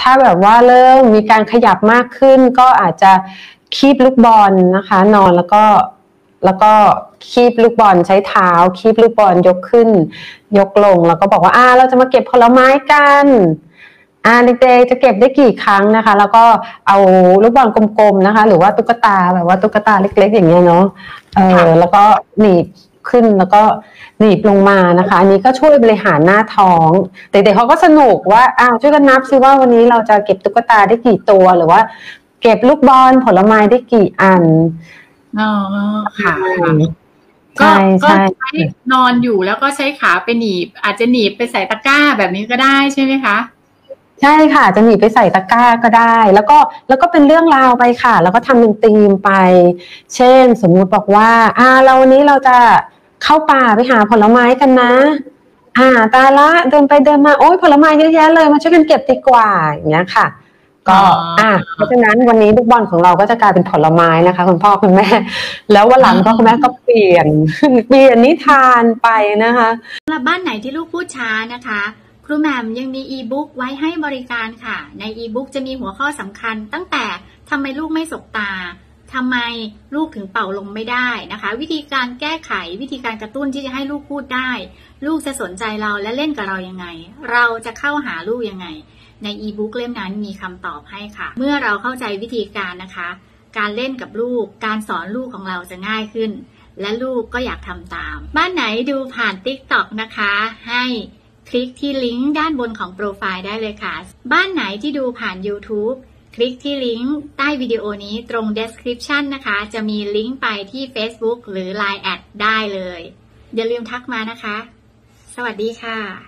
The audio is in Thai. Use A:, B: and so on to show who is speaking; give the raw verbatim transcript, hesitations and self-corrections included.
A: ถ้าแบบว่าเริ่มมีการขยับมากขึ้นก็อาจจะคีบลูกบอลนะคะนอนแล้วก็แล้วก็คีบลูกบอลใช้เท้าคีบลูกบอลยกขึ้นยกลงแล้วก็บอกว่าอ่าเราจะมาเก็บผลไม้กันอ่าเด็กๆจะเก็บได้กี่ครั้งนะคะแล้วก็เอาลูกบอลกลมๆนะคะหรือว่าตุ๊กตาแบบว่าตุ๊กตาเล็กๆอย่างเงี้ยเนาะเออแล้วก็หนีบขึ้นแล้วก็หนีบลงมานะคะอันนี้ก็ช่วยบริหารหน้าท้องเด็กๆเขาก็สนุกว่าอ้าวช่วยกันนับซิว่าวันนี้เราจะเก็บตุ๊กตาได้กี่ตัวหรือว่าเก็บลูกบอลผลไม้ได้กี่อัน
B: อ๋อค่ะ
A: ใช่ใช่
B: ใช้นอนอยู่แล้วก็ใช้ขาไปหนีบอาจจะหนีบไปใส่ตะกร้าแบบนี้ก็ได้ใช่ไหมคะ
A: ใช่ค่ะจะหนีบไปใส่ตะกร้าก็ได้แล้วก็แล้วก็เป็นเรื่องราวไปค่ะแล้วก็ทำเป็นธีมไปเช่นสมมุติบอกว่าอ่าเราวันนี้เราจะเข้าป่าไปหาผลไม้กันนะอ่าตาละเดินไปเดินมาโอ๊ยผลไม้เยอะแยะเลยมาช่วยกันเก็บดีกว่าอย่างเงี้ยค่ะก็อ่าเพราะฉะนั้นวันนี้ลูกบอลของเราก็จะกลายเป็นผลไม้นะคะคุณพ่อคุณแม่แล้ววันหลังพ่อคุณแม่ก็เปลี่ยนเปลี่ยนนิทานไปนะคะ
C: สำหรับบ้านไหนที่ลูกพูดช้านะคะครูแหม่มยังมีอีบุ๊กไว้ให้บริการค่ะในอีบุ๊กจะมีหัวข้อสำคัญตั้งแต่ทำไมลูกไม่สบตาทำไมลูกถึงเป่าลมไม่ได้นะคะวิธีการแก้ไขวิธีการกระตุ้นที่จะให้ลูกพูดได้ลูกจะสนใจเราและเล่นกับเรายังไงเราจะเข้าหาลูกยังไงในอีบุ๊กเล่มนั้นมีคำตอบให้ค่ะเมื่อเราเข้าใจวิธีการนะคะการเล่นกับลูกการสอนลูกของเราจะง่ายขึ้นและลูกก็อยากทำตามบ้านไหนดูผ่าน ติ๊กต็อก นะคะให้คลิกที่ลิงก์ด้านบนของโปรไฟล์ได้เลยค่ะบ้านไหนที่ดูผ่าน ยูทูบ คลิกที่ลิงก์ใต้วิดีโอนี้ตรง description นะคะจะมีลิงก์ไปที่ Facebook หรือ ไลน์ แอดได้เลยอย่าลืมทักมานะคะสวัสดีค่ะ